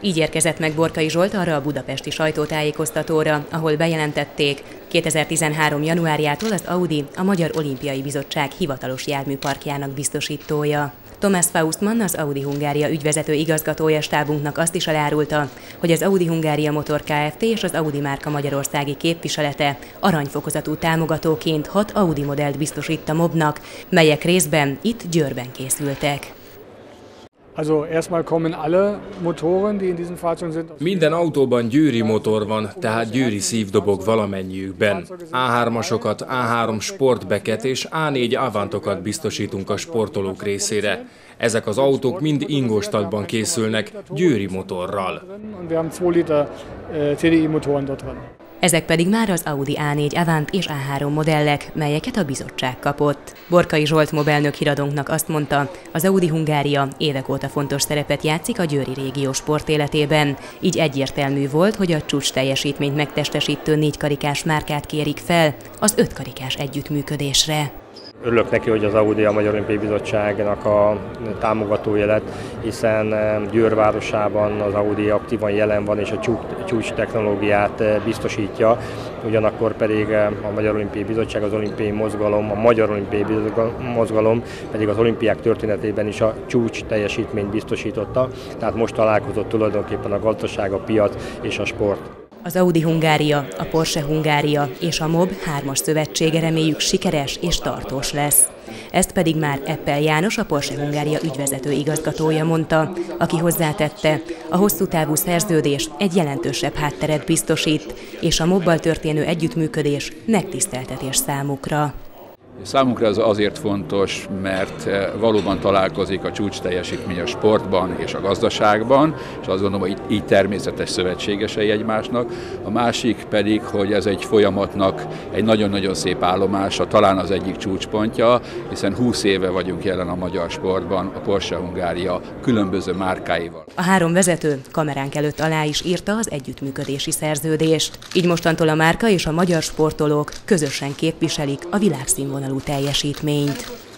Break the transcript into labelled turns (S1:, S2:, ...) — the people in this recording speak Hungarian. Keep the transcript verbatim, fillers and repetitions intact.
S1: Így érkezett meg Borkai Zsolt arra a budapesti sajtótájékoztatóra, ahol bejelentették, kétezer-tizenhárom januárjától az Audi a Magyar Olimpiai Bizottság hivatalos járműparkjának biztosítója. Thomas Faustmann, az Audi Hungária ügyvezető igazgatója stábunknak azt is elárulta, hogy az Audi Hungária Motor Kft. És az Audi márka magyarországi képviselete aranyfokozatú támogatóként hat Audi modellt biztosít a mobnak, melyek részben itt Győrben készültek.
S2: Also erstmal kommen alle Motoren, die in diesen Fahrzeugen sind.
S3: Minden autóban győri motor van, tehát győri szív dobog valamennyiükben. á hármasokat, á három Sportbacket és á négy Avantokat biztosítunk a sportolók részére. Ezek az autók mind Ingolstadtban készülnek, győri motorral.
S1: Ezek pedig már az Audi á négy Avant és á három modellek, melyeket a bizottság kapott. Borkai Zsolt mobelnök híradónknak azt mondta, az Audi Hungária évek óta fontos szerepet játszik a győri régió sportéletében, így egyértelmű volt, hogy a csúcs teljesítményt megtestesítő négykarikás márkát kérik fel az ötkarikás együttműködésre.
S4: Örülök neki, hogy az Audi a Magyar Olimpiai Bizottságnak a támogatója lett, hiszen Győr városában az Audi aktívan jelen van és a csúcs technológiát biztosítja, ugyanakkor pedig a Magyar Olimpiai Bizottság, az olimpiai mozgalom, a Magyar Olimpiai Mozgalom pedig az olimpiák történetében is a csúcs teljesítményt biztosította, tehát most találkozott tulajdonképpen a gazdaság, a piac és a sport.
S1: Az Audi Hungária, a Porsche Hungária és a MOB hármas szövetsége reméljük sikeres és tartós lesz. Ezt pedig már Eppel János, a Porsche Hungária ügyvezető igazgatója mondta, aki hozzátette, a hosszú távú szerződés egy jelentősebb hátteret biztosít, és a mobbal történő együttműködés megtiszteltetés számukra.
S5: Számunkra ez azért fontos, mert valóban találkozik a csúcs teljesítmény a sportban és a gazdaságban, és azt gondolom, hogy így természetes szövetségesei egymásnak. A másik pedig, hogy ez egy folyamatnak egy nagyon-nagyon szép állomása, talán az egyik csúcspontja, hiszen húsz éve vagyunk jelen a magyar sportban, a Porsche Hungária különböző márkáival.
S1: A három vezető kameránk előtt alá is írta az együttműködési szerződést. Így mostantól a márka és a magyar sportolók közösen képviselik a világszínvonalú teljesítményt.